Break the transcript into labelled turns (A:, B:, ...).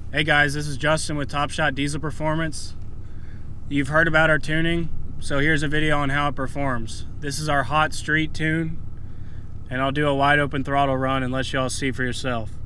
A: Hey guys, this is Justin with Top Shot Diesel Performance. You've heard about our tuning, so here's a video on how it performs. This is our hot street tune, and I'll do a wide open throttle run and let y'all see for yourself.